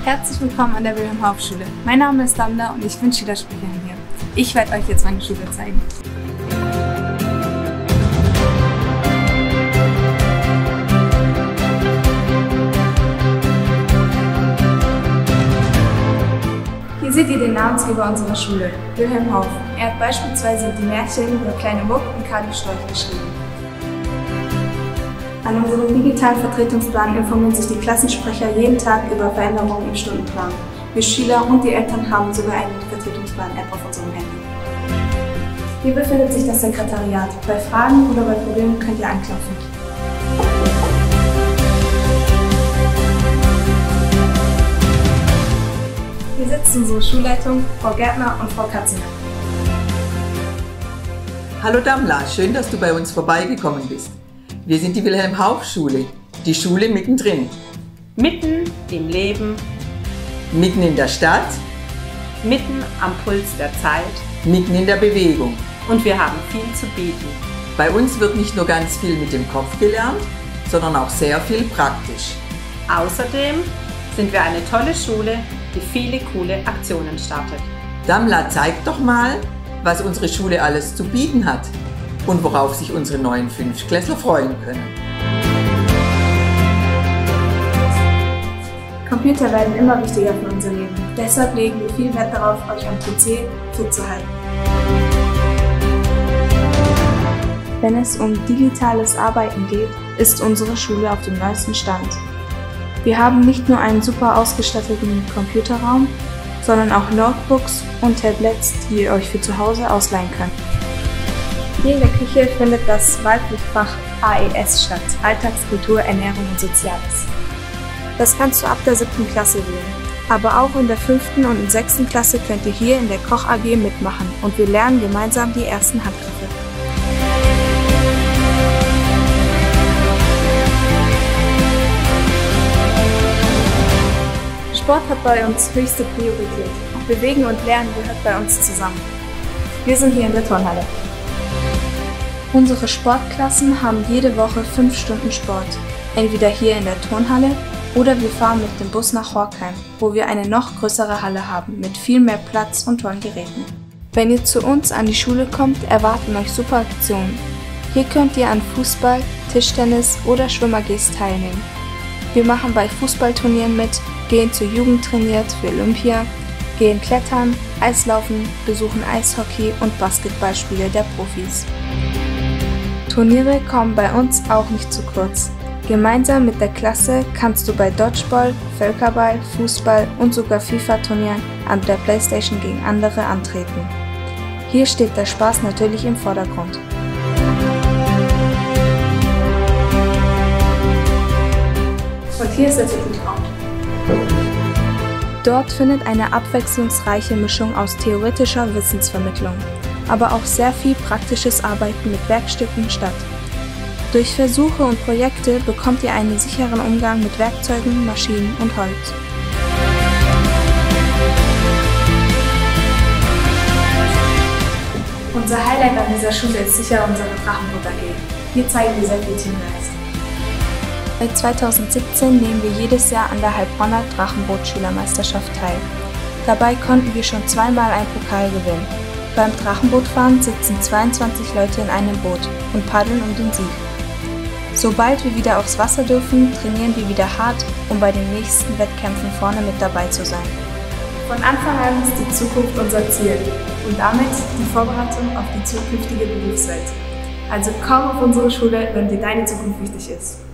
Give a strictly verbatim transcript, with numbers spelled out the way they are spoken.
Herzlich willkommen an der Wilhelm-Hauff-Schule. Mein Name ist Damla und ich bin Schülersprecherin hier. Ich werde euch jetzt meine Schule zeigen. Hier seht ihr den Namensgeber unserer Schule, Wilhelm Hauff. Er hat beispielsweise die Märchen Der kleine Muck und Kali Storch geschrieben. An unserem digitalen Vertretungsplan informieren sich die Klassensprecher jeden Tag über Veränderungen im Stundenplan. Wir Schüler und die Eltern haben sogar eine Vertretungsplan-App auf unserem Handy. Hier befindet sich das Sekretariat. Bei Fragen oder bei Problemen könnt ihr anklopfen. Hier sitzt unsere Schulleitung, Frau Gärtner und Frau Katziner. Hallo Damla, schön, dass du bei uns vorbeigekommen bist. Wir sind die Wilhelm-Hauff-Schule, die Schule mittendrin. Mitten im Leben, Mitten in der Stadt, mitten am Puls der Zeit mitten in der Bewegung. und wir haben viel zu bieten. Bei uns wird nicht nur ganz viel mit dem Kopf gelernt, sondern auch sehr viel praktisch. Außerdem sind wir eine tolle Schule, die viele coole Aktionen startet. Damla, zeig doch mal, was unsere Schule alles zu bieten hat und worauf sich unsere neuen Fünftklässler freuen können. Computer werden immer wichtiger für unser Leben. Deshalb legen wir viel Wert darauf, euch am P C fit zu halten. Wenn es um digitales Arbeiten geht, ist unsere Schule auf dem neuesten Stand. Wir haben nicht nur einen super ausgestatteten Computerraum, sondern auch Notebooks und Tablets, die ihr euch für zu Hause ausleihen könnt. Hier in der Küche findet das Wahlpflichtfach A E S statt, Alltagskultur, Ernährung und Soziales. Das kannst du ab der siebten Klasse wählen. Aber auch in der fünften und sechsten Klasse könnt ihr hier in der Koch A G mitmachen und wir lernen gemeinsam die ersten Handgriffe. Sport hat bei uns höchste Priorität. Bewegen und Lernen gehört bei uns zusammen. Wir sind hier in der Turnhalle. Unsere Sportklassen haben jede Woche fünf Stunden Sport. Entweder hier in der Turnhalle oder wir fahren mit dem Bus nach Horkheim, wo wir eine noch größere Halle haben mit viel mehr Platz und tollen Geräten. Wenn ihr zu uns an die Schule kommt, erwarten euch super Aktionen. Hier könnt ihr an Fußball, Tischtennis oder Schwimmer-A Gs teilnehmen. Wir machen bei Fußballturnieren mit, gehen zur Jugend trainiert für Olympia, gehen klettern, Eislaufen, besuchen Eishockey und Basketballspiele der Profis. Turniere kommen bei uns auch nicht zu kurz. Gemeinsam mit der Klasse kannst du bei Dodgeball, Völkerball, Fußball und sogar FIFA-Turnieren an der Playstation gegen andere antreten. Hier steht der Spaß natürlich im Vordergrund. Und hier ist der Zukunftsraum. Dort findet eine abwechslungsreiche Mischung aus theoretischer Wissensvermittlung, aber auch sehr viel praktisches Arbeiten mit Werkstücken statt. Durch Versuche und Projekte bekommt ihr einen sicheren Umgang mit Werkzeugen, Maschinen und Holz. Unser Highlight an dieser Schule ist sicher unsere Drachenboot A G. Hier zeigen wir sehr viel Teamgeist. Seit zweitausendsiebzehn nehmen wir jedes Jahr an der Heilbronner Drachenboot-Schülermeisterschaft teil. Dabei konnten wir schon zweimal einen Pokal gewinnen. Beim Drachenbootfahren sitzen zweiundzwanzig Leute in einem Boot und paddeln um den Sieg. Sobald wir wieder aufs Wasser dürfen, trainieren wir wieder hart, um bei den nächsten Wettkämpfen vorne mit dabei zu sein. Von Anfang an ist die Zukunft unser Ziel und damit die Vorbereitung auf die zukünftige Berufswelt. Also komm auf unsere Schule, wenn dir deine Zukunft wichtig ist.